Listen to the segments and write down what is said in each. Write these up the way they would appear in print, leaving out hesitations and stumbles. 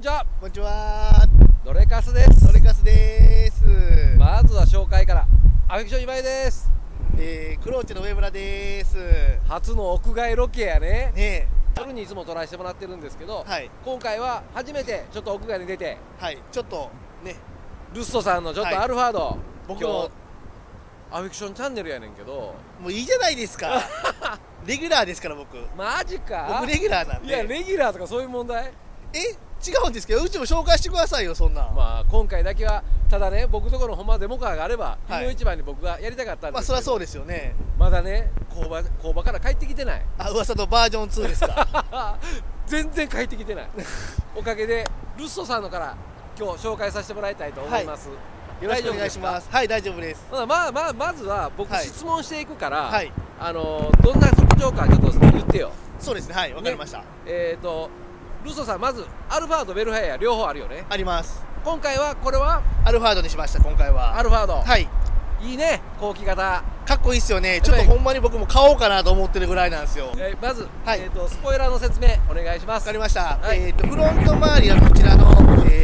ちは。 こんにちは。 ドレカスです。 ドレカスです。 まずは紹介から。アフェクション今井です。 クローチの上村です。 初の屋外ロケやね。 ね夜にいつも撮らせてもらってるんですけど、 はい、 今回は初めてちょっと屋外に出て、 はい、ちょっとね、 ルッソさんのちょっとアルファード、 僕のアフェクションチャンネルやねんけど、 もういいじゃないですか。レギュラーですから僕。 マジか。 僕レギュラーなんで。 いやレギュラーとかそういう問題？ 違うんですけど、うちも紹介してくださいよそんな。 まあ今回だけはただね、僕とこのほんまデモカーがあれば、 はい、 日の一番に僕がやりたかったんですけど、 まあそりゃそうですよね。 まだね、工場から帰ってきてない。 あ、噂のバージョン2ですか。 全然帰ってきてない。おかげでルッソさんのから今日紹介させてもらいたいと思います。 はい、よろしくお願いします。はい、大丈夫です。 まずは僕、 はい、 質問していくから、 はい、 どんな特徴かちょっと言ってよ。 そうですね、はい、わかりました。 ルッソさん、まずアルファードベルハイヤー両方あるよね。 あります。 今回はこれはアルファードにしました。今回はアルファード。 はい、 いいね、後期型かっこいいっすよね。ちょっとほんまに僕も買おうかなと思ってるぐらいなんですよ。 まず、 はい、 スポイラーの説明お願いします。 わかりました。 はい、 フロント周りはこちらの、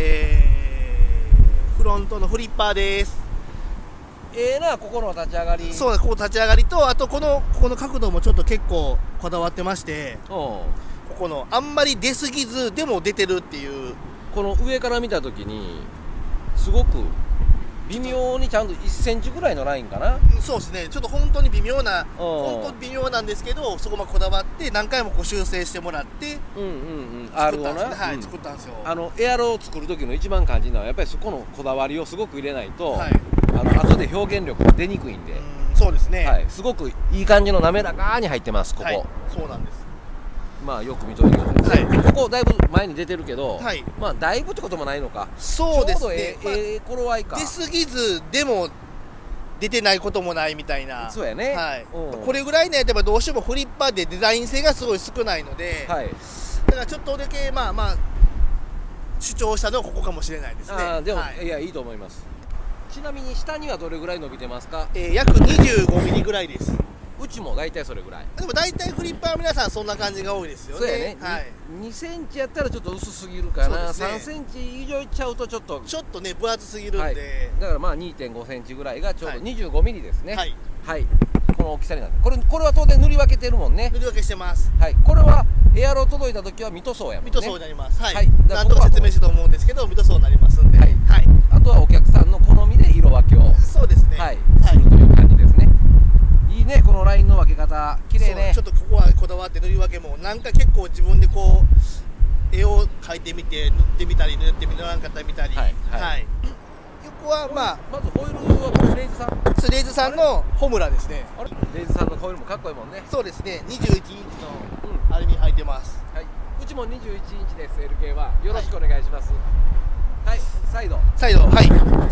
フロントのフリッパーです。 ここの立ち上がり。 そうです。ここ立ち上がりと、あとこの角度もちょっと結構こだわってまして、ここのあんまり出すぎずでも出てるっていう。 この上から見た時にすごく微妙にちゃんと1センチぐらいのラインかな。 そうですね。ちょっと本当に微妙な、本当に微妙なんですけど、そこまでこだわって何回もこう修正してもらって作ったんですね。はい、作ったんですよ。 エアロを作る時の一番肝心なのはやっぱりそこのこだわりをすごく入れないと、 はい、 後で表現力が出にくいんで。 そうですね。 はい、すごくいい感じの滑らかに入ってます。ここ、はい、 そうなんです。 まあよく見といてください。ここだいぶ前に出てるけど、はい、まあだいぶってこともないのか。 そうですね。 ちょうど頃合いか。 出すぎずでも出てないこともないみたいな。 そうやね。 はい。これぐらいね、やっぱどうしてもフリッパーでデザイン性がすごい少ないので、はい、だからちょっとだけまあ主張したのはここかもしれないですね。 でも、はい、いやいいと思います。ちなみに下にはどれぐらい伸びてますか？ 約25ミリぐらいです。 うちも大体それぐらい。 でも大体フリッパーは皆さんそんな感じが多いですよね。 そうやね。 はい。 2センチやったらちょっと薄すぎるかな。3センチ以上いっちゃうとちょっとね分厚すぎるんで、はい、 だからまあ 2.5 センチぐらいがちょうど25ミリですね。はい、はい、この大きさになって、これは当然塗り分けてるもんね。 塗り分けしてます。 はい、これはエアロ届いた時はミトソーやもんね。 ミトソーになります。はい、 はい、 何度か説明したと思うんですけどミトソーになりますんで、はい、はい、 あとはお客さんの好みで色分けを、 そうですね、 はい、するという感じですね。いいね、このラインの分け方綺麗ね。 ちょっとここはこだわって塗り分けもなんか結構自分でこう絵を描いてみて塗ってみたり塗ってみらんかったり見たり、はい、はい、横はまずホイールはレイズさん、 レイズさんのホムラですね。 あれレイズさんのホイールもかっこいいもんね。 そうですね、21インチのアルミ履いてます。 はい、うちも21インチです。 LK はよろしくお願いします。はい、サイド、 はい、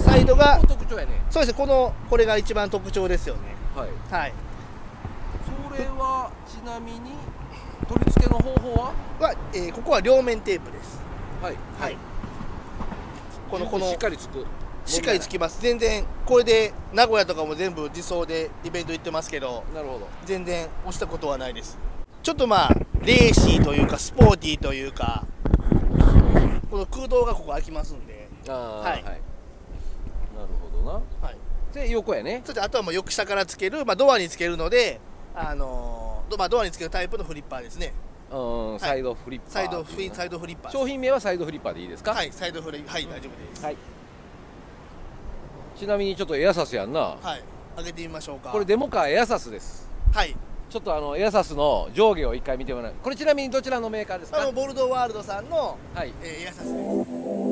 サイドが特徴やね。 そうですね、これが一番特徴ですよね。はい、はい、 それはちなみに取り付けの方法はここは両面テープです。はい、はい、このしっかりつく、 しっかりつきます。全然これで名古屋とかも全部自走でイベント行ってますけど、 なるほど、 全然押したことはないです。ちょっとレーシーというかスポーティーというか、この空洞がここ開きますんで、はい、なるほどな。はい、で横やね。 そしてあとはもうよく下からつける、ドアにつけるので、ドアにつけるタイプのフリッパーですね。 サイドフリッパー、 サイドフリッパー。 商品名はサイドフリッパーでいいですか？ はい、サイドフリッパー、はい、大丈夫です。はい。 ちなみにちょっとエアサスやんな。 はい、上げてみましょうか。 これデモカーエアサスです。はい。ちょっとエアサスの上下を一回見てもらう。これちなみにどちらのメーカーですか？ ボルドーワールドさんの、はい、エアサスです。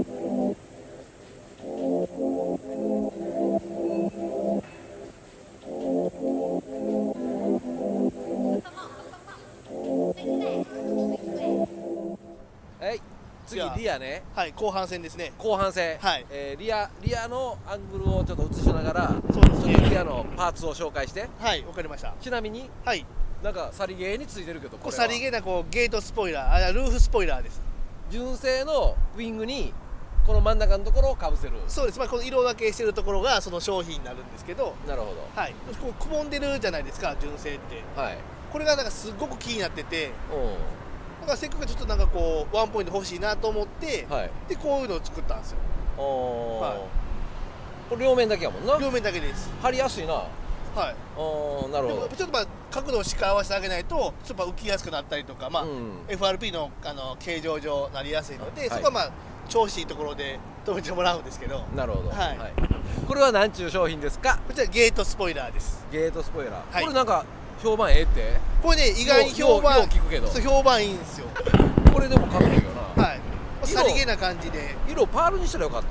はい、次リアね。 はい、後半戦ですね。 後半戦。はい。リアのアングルをちょっと映しながら、 そうですね、 ちょっとリアのパーツを紹介して。 はい、わかりました。 ちなみに、はい、なんかさりげについてるけど、これはさりげなゲートスポイラー、ルーフスポイラーです。 純正のウィングにこの真ん中のところをかぶせる。 そうです。この色分けしてるところがその商品になるんですけど。 なるほど。 はい。こうくぼんでるじゃないですか、純正って。はい。これがなんかすごく気になってて、 だからせっかくちょっとなんかこうワンポイント欲しいなと思って、はい、でこういうのを作ったんですよ。 はい、これ両面だけやもんな。 両面だけです。 貼りやすいな。 はい。なるほど。ちょっとまあ角度をしっかり合わせてあげないとちょっと浮きやすくなったりとか、まあ、FRP の形状上なりやすいので、そこはまあ調子いいところで止めてもらうんですけど。 なるほど。はい。これは何ちゅう商品ですか？ こちらゲートスポイラーです。 ゲートスポイラー。これなんか評判ええって？ これね意外に評判聞くけど。 評判いいんですよ。 これでもかっこいいよな。 はい。さりげな感じで。 色パールにしたらよかった。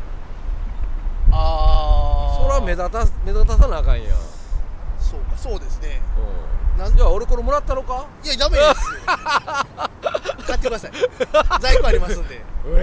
ああ。 そら目立たさなあかんやん。 そうか、そうですね。 じゃあ俺これもらったのか？ いやダメですよ。買ってください。在庫ありますんで。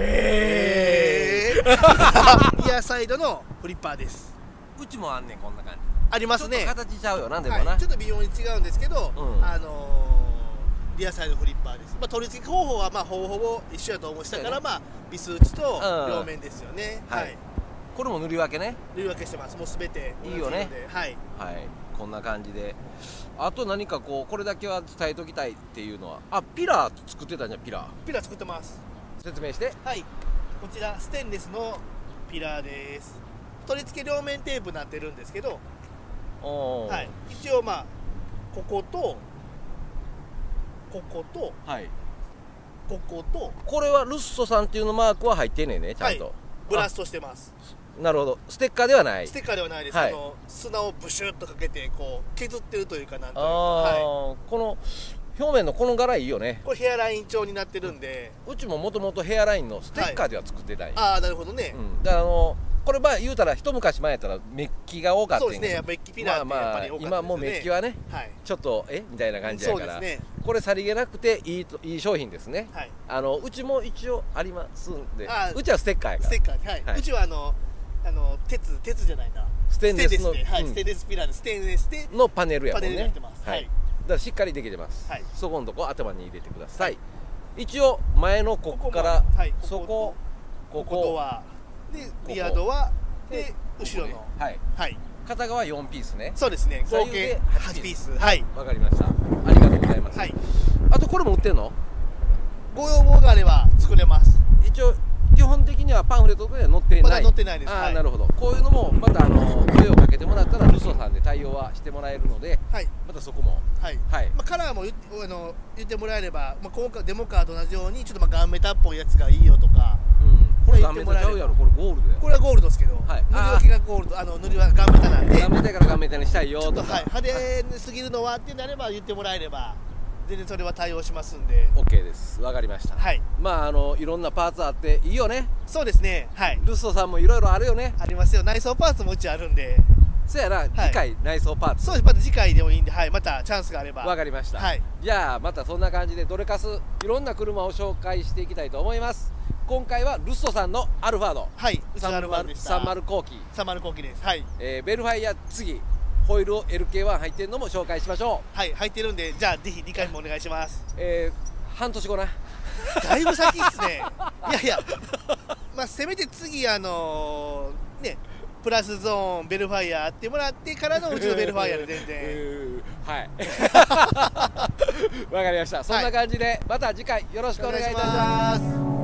リアサイドのフリッパーです。 うちもあんねんこんな感じ。 ありますね。 ちょっと形ちゃうよなんでもな。 ちょっと微妙に違うんですけど、リアサイドフリッパーです。まあ取り付け方法はまあほぼほぼ一緒だと思う。下からまあビス打ちと両面ですよね。はい。 これも塗り分けね。 塗り分けしてます。もうすべていいよね。 はいはい。こんな感じで。あと何かこうこれだけは伝えときたいっていうのは、あ、ピラー作ってたんじゃん。ピラー作ってます。 説明して。 はい。こちらステンレスのピラーです。取り付け両面テープになってるんですけど、はい。一応まあこことここと、はい。ここと、 これはルッソさんっていうのマークは入ってんねんね、ちゃんと。はい、 ブラストしてます。 なるほど。ステッカーではない。 ステッカーではないです。はい、砂をブシュッとかけてこう削ってるというかなんというか。 この表面のこの柄いいよね。 これヘアライン調になってるんで、 うちももともとヘアラインのステッカーでは作ってたんや。 ああ、なるほどね。 だからこれまあ言うたら一昔前やったらメッキが多かったんですね。やっぱメッキピラーってやっぱり多かったですね。 今もうメッキはね、ちょっとみたいな感じやから、これさりげなくていい商品ですね。うちも一応ありますんで、うちはステッカーやから。 ステッカー、はい。うちは鉄じゃないな。ステンレスのステンレスピラーでステンレスでのパネルやもんね。 はい。 だからしっかりできてます。そこのとこ頭に入れてください。一応前のここからそこここはでリアドはで後ろの片側4ピースね。 そうですね。合計8ピース。はい。 わかりました。ありがとうございます。はい。あとこれも売ってんの？ ご要望があれば作れます。 一応基本的にはパンフレットでは載ってない。 まだ載ってないです。 ああ、なるほど。こういうのもまた声をかけてもらったらルソさんで対応はしてもらえるので、またそこもはいはい。まあカラーも言ってもらえれば、まあ今回デモカーと同じようにちょっとまあガンメタっぽいやつがいいよとか。 これガンメタちゃうやろ。これゴールドや。 これはゴールドですけど、塗り分けがゴールド、塗りはガンメタなんで。 ガンメタからガンメタにしたいよとか。 ちょっと派手すぎるのはっていうのであれば言ってもらえれば。全然それは対応しますんで OK です。わかりました。はい。まあいろんなパーツあっていいよね。 そうですね。はい。 ルッソさんもいろいろあるよね。 ありますよ。内装パーツもうちあるんで。 そうやな。次回内装パーツ。 そうです。また次回でもいいんで、はい。またチャンスがあれば。 わかりました。はい。じゃあまたそんな感じでドレカスいろんな車を紹介していきたいと思います。今回はルッソさんのアルファード。 はい。うちのアルファードでした。 30後期。 30後期です。はい。 ベルファイア次。ホイールを LK1 入ってるのも紹介しましょう。はい、入ってるんで、じゃあぜひ理解もお願いします。 半年後な。 だいぶ先っすね。いやいや、まあせめて次ね、プラスゾーンベルファイアあってもらってからのうちのベルファイアで全然。 はい。わかりました。そんな感じで、また次回よろしくお願いいたします。